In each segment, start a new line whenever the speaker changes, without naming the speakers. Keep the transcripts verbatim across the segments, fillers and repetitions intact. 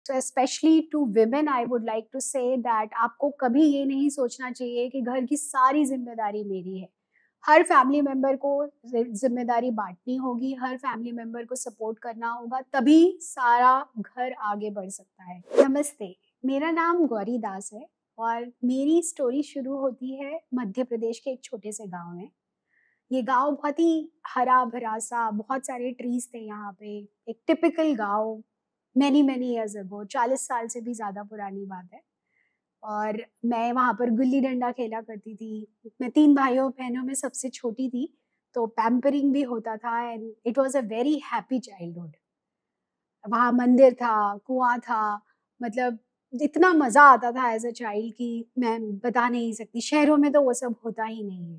So especially to women, I would like to say that आपको कभी ये नहीं सोचना चाहिए कि घर की सारी ज़िम्मेदारी मेरी है। हर फैमिली मेंबर को ज़ि ज़िम्मेदारी बाँटनी होगी, हर फैमिली मेंबर को सपोर्ट करना होगा, तभी सारा घर आगे बढ़ सकता है। नमस्ते, मेरा नाम गौरी दास है और मेरी स्टोरी शुरू होती है मध्य प्रदेश के एक छोटे से गाँव में। ये गाँव बहुत ही हरा-भरा सा, बहुत सारे ट्रीज़ थे यहाँ पे, एक टिपिकल गाँव, मैनी मैनी इयर्स अगो चालीस साल से भी ज़्यादा पुरानी बात है। और मैं वहाँ पर गुल्ली-डंडा खेला करती थी। मैं तीन भाइयों-बहनों में सबसे छोटी थी, तो पैम्परिंग भी होता था and it was a very happy childhood. वहाँ मंदिर था, कुआँ था, मतलब इतना मज़ा आता था एज़ अ चाइल्ड कि मैं बता नहीं सकती। शहरों में तो वो सब होता ही नहीं है।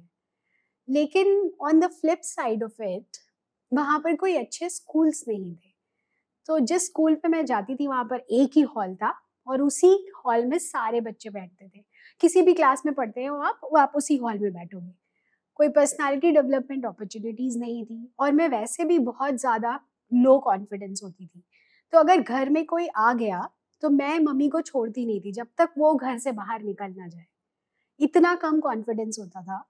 लेकिन on the flip side of it, वहाँ पर कोई अच्छे स्कूल्स नहीं थे। तो जिस स्कूल पे मैं जाती थी वहाँ पर एक ही हॉल था और उसी हॉल में सारे बच्चे बैठते थे। किसी भी क्लास में पढ़ते हो आप, वो आप उसी हॉल में बैठोगे। कोई पर्सनैलिटी डेवलपमेंट अपॉर्च्युनिटीज़ नहीं थी और मैं वैसे भी बहुत ज़्यादा लो कॉन्फिडेंस होती थी। तो अगर घर में कोई आ गया, तो मैं मम्मी को छोड़ती नहीं थी जब तक वो घर से बाहर निकल ना जाए। इतना कम कॉन्फिडेंस होता था।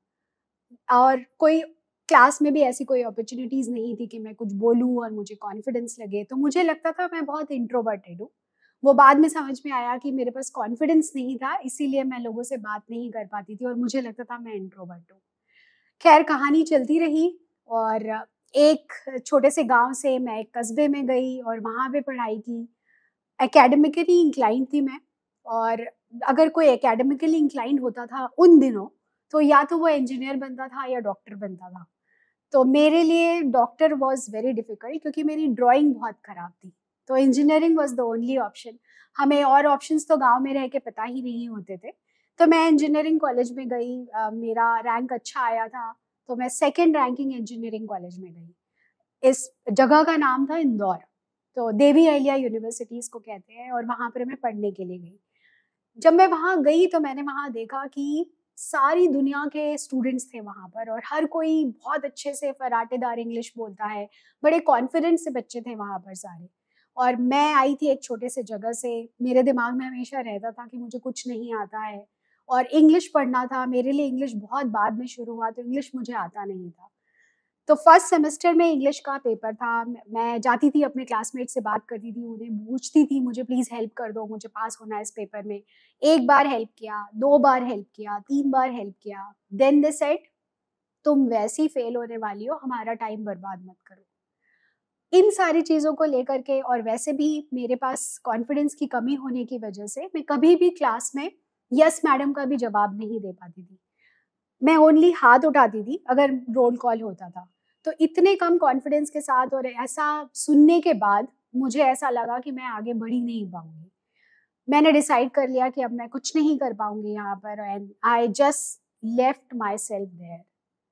और कोई क्लास में भी ऐसी कोई अपॉर्च्युनिटीज़ नहीं थी कि मैं कुछ बोलूँ और मुझे कॉन्फिडेंस लगे, तो मुझे लगता था मैं बहुत इंट्रोवर्टेड हूँ। वो बाद में समझ में आया कि मेरे पास कॉन्फिडेंस नहीं था, इसीलिए मैं लोगों से बात नहीं कर पाती थी और मुझे लगता था मैं इंट्रोवर्ट हूँ। खैर कहानी चलती रही और एक छोटे से गाँव से मैं एक कस्बे में गई और वहाँ पे पढ़ाई की। एकेडमिकली इंक्लाइंड थी मैं और अगर कोई एकेडमिकली इंक्लाइंड होता था उन दिनों, तो या तो वो इंजीनियर बनता था या डॉक्टर बनता था। तो मेरे लिए डॉक्टर वाज़ वेरी डिफ़िकल्ट क्योंकि मेरी ड्राइंग बहुत खराब थी। तो engineering was the only option. हमें और ऑप्शंस तो गाँव में रह के पता ही नहीं होते थे। तो मैं इंजीनियरिंग कॉलेज में गई, अ, मेरा रैंक अच्छा आया था, तो मैं सेकंड रैंकिंग इंजीनियरिंग कॉलेज में गई। इस जगह का नाम था इंदौर, तो देवी अहिल्या यूनिवर्सिटी इसको कहते हैं और वहाँ पर मैं पढ़ने के लिए गई। जब मैं वहाँ गई तो मैंने वहाँ देखा कि सारी दुनिया के स्टूडेंट्स थे वहाँ पर और हर कोई बहुत अच्छे से फर्राटेदार इंग्लिश बोलता है, बड़े कॉन्फिडेंस से बच्चे थे वहाँ पर सारे। और मैं आई थी एक छोटे से जगह से, मेरे दिमाग में हमेशा रहता था कि मुझे कुछ नहीं आता है और इंग्लिश पढ़ना था, मेरे लिए इंग्लिश बहुत बाद में शुरू हुआ, तो इंग्लिश मुझे आता नहीं था। तो फर्स्ट सेमेस्टर में इंग्लिश का पेपर था। म मैं जाती थी अपने क्लासमेट से बात करती थी, उन्हें पूछती थी मुझे प्लीज़ हेल्प कर दो, मुझे पास होना है इस पेपर में। एक बार हेल्प किया, दो बार हेल्प किया, तीन बार हेल्प किया। देन दे सेड तुम वैसी फेल होने वाली हो, हमारा टाइम बर्बाद मत करो। इन सारी चीज़ों को लेकर के और वैसे भी मेरे पास कॉन्फिडेंस की कमी होने की वजह से मैं कभी भी क्लास में यस मैडम का भी जवाब नहीं दे पाती थी। मैं ओनली हाथ उठाती थी अगर रोल कॉल होता था। तो इतने कम कॉन्फिडेंस के साथ और ऐसा सुनने के बाद मुझे ऐसा लगा कि मैं आगे बढ़ ही नहीं पाऊँगी। मैंने डिसाइड कर लिया कि अब मैं कुछ नहीं कर पाऊँगी यहाँ पर and I just left myself there.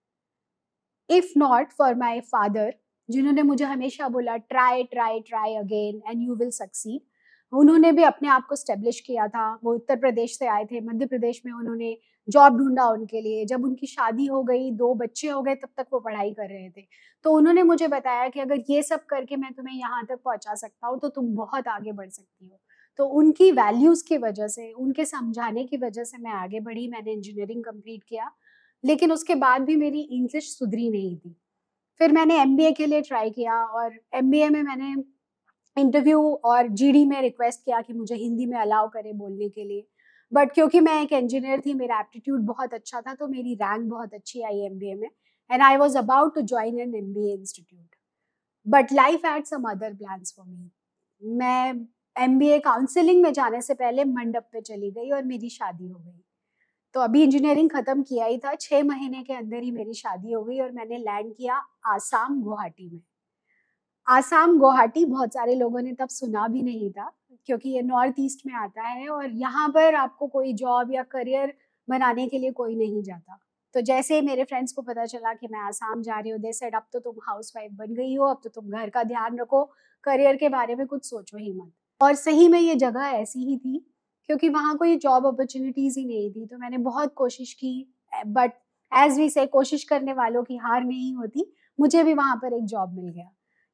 If not for my father, जिन्होंने मुझे हमेशा बोला try, try, try again and you will succeed. उन्होंने भी अपने आप को एस्टेब्लिश किया था। वो उत्तर प्रदेश से आए थे, मध्य प्रदेश में उन्होंने जॉब ढूँढा उनके लिए। जब उनकी शादी हो गई, दो बच्चे हो गए, तब तक वो पढ़ाई कर रहे थे। तो उन्होंने मुझे बताया कि अगर ये सब करके मैं तुम्हें यहाँ तक पहुँचा सकता हूँ, तो तुम बहुत आगे बढ़ सकती हो। तो उनकी वैल्यूज़ की वजह से, उनके समझाने की वजह से मैं आगे बढ़ी, मैंने इंजीनियरिंग कंप्लीट किया। लेकिन उसके बाद भी मेरी इंग्लिश सुधरी नहीं थी। फिर मैंने एमबीए के लिए ट्राई किया और एमबीए में मैंने इंटरव्यू और जीडी में रिक्वेस्ट किया कि मुझे हिंदी में अलाउ करें बोलने के लिए। बट क्योंकि मैं एक इंजीनियर थी, मेरा एप्टीट्यूड बहुत अच्छा था, तो मेरी रैंक बहुत अच्छी आई एमबीए में and I was about to join an MBA institute. But life had some other plans for me. मैं एमबीए काउंसलिंग में जाने से पहले मंडप पे चली गई और मेरी शादी हो गई। तो अभी इंजीनियरिंग खत्म किया ही था, छह महीने के अंदर ही मेरी शादी हो गई और मैंने लैंड किया आसाम, गुवाहाटी में। आसाम, गुवाहाटी बहुत सारे लोगों ने तब सुना भी नहीं था, क्योंकि ये नॉर्थ ईस्ट में आता है और यहाँ पर आपको कोई जॉब या करियर बनाने के लिए कोई नहीं जाता। तो जैसे ही मेरे फ्रेंड्स को पता चला कि मैं आसाम जा रही हूँ, दे सेड अब तो तुम हाउसवाइफ बन गई हो, अब तो तुम घर का ध्यान रखो, करियर के बारे में कुछ सोचो ही मत। और सही में ये जगह ऐसी ही थी, क्योंकि वहाँ कोई जॉब अपॉर्च्युनिटीज़ ही नहीं थी। तो मैंने बहुत कोशिश की, बट एज़ वी से कोशिश करने वालों की हार नहीं होती, मुझे भी वहाँ पर एक जॉब मिल गया।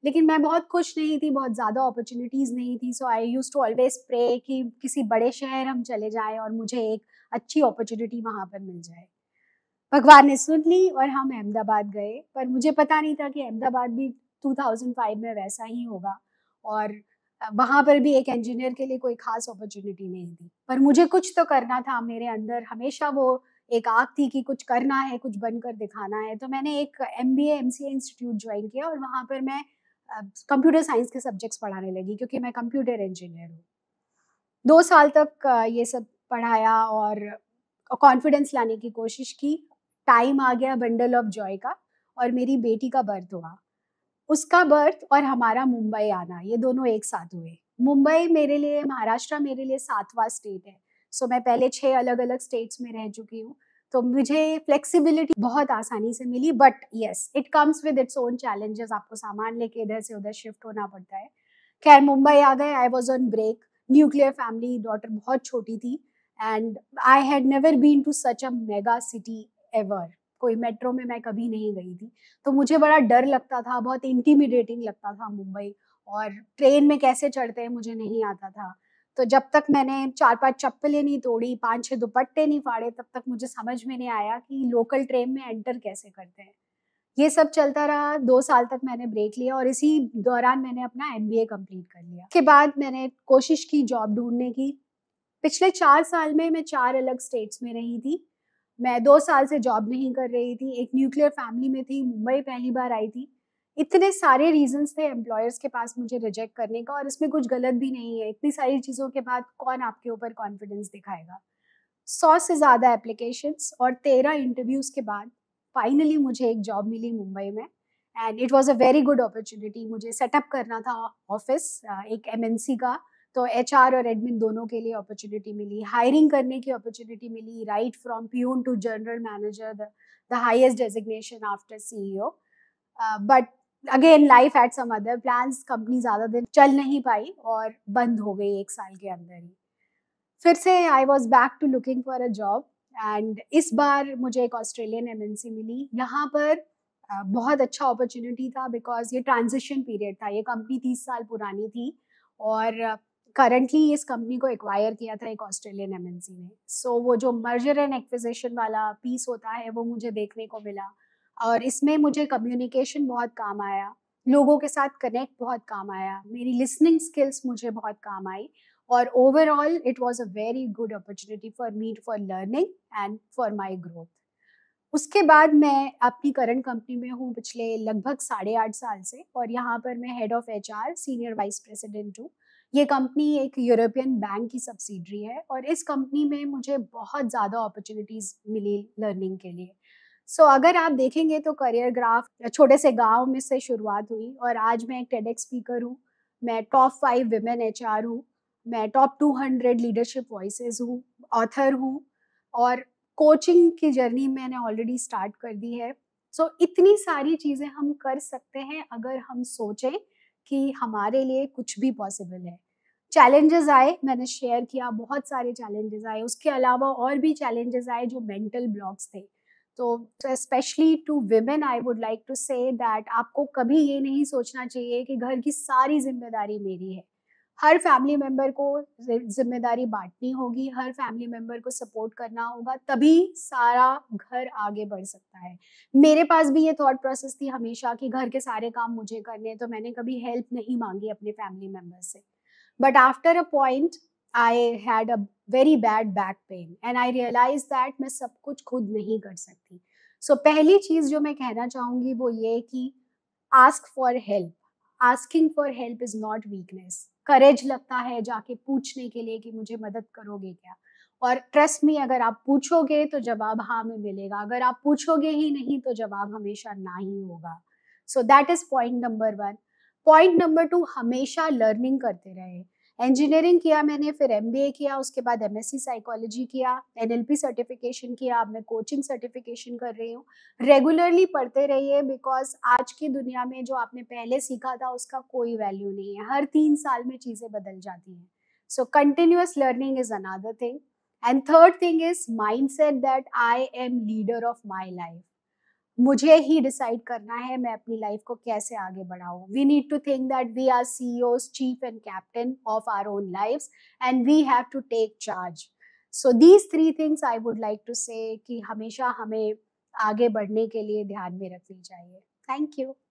लेकिन मैं बहुत खुश नहीं थी, बहुत ज़्यादा अपॉर्च्युनिटीज़ नहीं थी। So I used to always pray कि किसी बड़े शहर हम चले जाएँ और मुझे एक अच्छी अपॉर्च्युनिटी वहाँ पर मिल जाए। भगवान ने सुन ली और हम अहमदाबाद गए, पर मुझे पता नहीं था कि अहमदाबाद भी टू थाउज़ेंड फ़ाइव में वैसा ही होगा और अ, वहाँ पर भी एक इंजीनियर के लिए कोई ख़ास अपॉर्च्युनिटी नहीं थी। पर मुझे कुछ तो करना था, मेरे अंदर हमेशा वो एक आग थी कि कुछ करना है, कुछ बनकर दिखाना है। तो मैंने एक एमबीए, एमसीए इंस्टीट्यूट जॉइन किया और वहाँ पर मैं अ, कंप्यूटर साइंस के सब्जेक्ट्स पढ़ाने लगी क्योंकि मैं कंप्यूटर इंजीनियर हूँ। दो साल तक अ, ये सब पढ़ाया और कॉन्फिडेंस लाने की कोशिश की। टाइम आ गया बंडल ऑफ जॉय का और मेरी बेटी का बर्थ हुआ। उसका बर्थ और हमारा मुंबई आना, ये दोनों एक साथ हुए। मुंबई मेरे लिए, महाराष्ट्र मेरे लिए सातवां स्टेट है। सो मैं पहले छह अलग-अलग स्टेट्स में रह चुकी हूँ। तो मुझे फ्लेक्सिबिलिटी बहुत आसानी से मिली, but yes, it comes with its own challenges. आपको सामान लेके इधर से उधर शिफ्ट होना पड़ता है। खैर मुंबई आ गए, I was on break, nuclear family, daughter बहुत छोटी थी and I had never been to such a mega city ever. कोई मेट्रो में मैं कभी नहीं गई थी। तो मुझे बड़ा डर लगता था, बहुत इंटिमिडेटिंग लगता था मुंबई और ट्रेन में कैसे चढ़ते हैं मुझे नहीं आता था। तो जब तक मैंने चार पाँच चप्पलें नहीं तोड़ी, पाँच छह दुपट्टे नहीं फाड़े, तब तक मुझे समझ में नहीं आया कि लोकल ट्रेन में एंटर कैसे करते हैं। ये सब चलता रहा, दो साल तक मैंने ब्रेक लिया और इसी दौरान मैंने अपना एमबीए कंप्लीट कर लिया। उसके बाद मैंने कोशिश की जॉब ढूँढने की। पिछले चार साल में मैं चार अलग स्टेट्स में रही थी। मैं दो साल से जॉब नहीं कर रही थी, एक न्यूक्लियर फैमिली में थी, मुंबई पहली बार आई थी। इतने सारे रीज़न्स थे एम्प्लॉयर्स के पास मुझे रिजेक्ट करने का और इसमें कुछ गलत भी नहीं है। इतनी सारी चीज़ों के बाद कौन आपके ऊपर कॉन्फिडेंस दिखाएगा? सौ से ज़्यादा एप्लीकेशंस और तेरह इंटरव्यूज़ के बाद फाइनली मुझे एक जॉब मिली मुंबई में and it was a very good opportunity. मुझे सेटअप करना था ऑफ़िस अ, एक एमएनसी का, तो एचआर और एडमिन दोनों के लिए अपॉर्च्युनिटी मिली, हायरिंग करने की अपॉर्च्युनिटी मिली, right from peon to general manager, the the highest designation after CEO. Uh, but again life had some other plans, company ज़्यादा दिन चल नहीं पाई और बंद हो गई एक साल के अंदर ही। फिर से I was back to looking for a job and इस बार मुझे एक ऑस्ट्रेलियन एमएनसी मिली। यहाँ पर अ, बहुत अच्छा अपॉर्च्युनिटी था बिकॉज़ ये ट्रांज़िशन पीरियड था। ये कंपनी तीस साल पुरानी थी और करंटली इस कंपनी को एक्वायर किया था एक ऑस्ट्रेलियन एमएनसी ने। सो वो जो मर्जर एंड एक्विज़िशन वाला पीस होता है, वो मुझे देखने को मिला और इसमें मुझे कम्युनिकेशन बहुत काम आया, लोगों के साथ कनेक्ट बहुत काम आया, मेरी लिसनिंग स्किल्स मुझे बहुत काम आई और overall it was a very good opportunity for me for learning and for my growth. उसके बाद मैं अपनी करंट कंपनी में हूँ पिछले लगभग साढ़े आठ साल से और यहाँ पर मैं head of HR, senior vice president हूँ। ये कंपनी एक यूरोपियन बैंक की सब्सिडरी है और इस कंपनी में मुझे बहुत ज़्यादा अपॉर्च्युनिटीज़ मिली लर्निंग के लिए। सो so, अगर आप देखेंगे तो करियर ग्राफ छोटे से गाँव में से शुरुआत हुई और आज मैं एक टेडेक्स स्पीकर हूँ। मैं टॉप फाइव विमेन एचआर हूँ। मैं top two hundred leadership voices हूँ, ऑथर हूँ और कोचिंग की जर्नी मैंने ऑलरेडी स्टार्ट कर दी है। सो so, इतनी सारी चीज़ें हम कर सकते हैं अगर हम सोचें कि हमारे लिए कुछ भी पॉसिबल है। चैलेंजेस आए, मैंने शेयर किया, बहुत सारे चैलेंजेस आए। उसके अलावा और भी चैलेंजेस आए जो मेंटल ब्लॉक्स थे। तो specially to women I would like to say that आपको कभी ये नहीं सोचना चाहिए कि घर की सारी ज़िम्मेदारी मेरी है। हर फैमिली मेंबर को ज़ि ज़िम्मेदारी बाँटनी होगी, हर फैमिली मेंबर को सपोर्ट करना होगा, तभी सारा घर आगे बढ़ सकता है। मेरे पास भी ये थॉट प्रोसेस थी हमेशा कि घर के सारे काम मुझे करने हैं, तो मैंने कभी हेल्प नहीं माँगी अपने फैमिली मेंबर से। But after a point, I had a very bad back pain and I realized that मैं सब कुछ खुद नहीं कर सकती। So पहली चीज़ जो मैं कहना चाहूँगी वो ये कि ask for help. Asking for help is not weakness. Courage लगता है जाके पूछने के लिए कि मुझे मदद करोगे क्या? और ट्रस्ट मी, अगर आप पूछोगे तो जवाब हाँ में मिलेगा, अगर आप पूछोगे ही नहीं तो जवाब हमेशा ना ही होगा। So that is point number one. Point number two, हमेशा लर्निंग करते रहे। इंजीनियरिंग किया मैंने, फिर एमबीए किया, उसके बाद एमएससी साइकोलॉजी किया, एनएलपी सर्टिफिकेशन किया, अब मैं कोचिंग सर्टिफिकेशन कर रही हूँ। रेगुलरली पढ़ते रहिए बिकॉज़ आज की दुनिया में जो आपने पहले सीखा था उसका कोई वैल्यू नहीं है। हर तीन साल में चीज़ें बदल जाती हैं। So continuous learning is another thing and third thing is mindset that I am leader of my life. मुझे ही डिसाइड करना है मैं अपनी लाइफ को कैसे आगे बढ़ाऊं. We need to think that we are CEOs, chief and captain of our own lives, and we have to take charge. So these three things I would like to say कि हमेशा हमें आगे बढ़ने के लिए ध्यान में रखनी चाहिए. Thank you.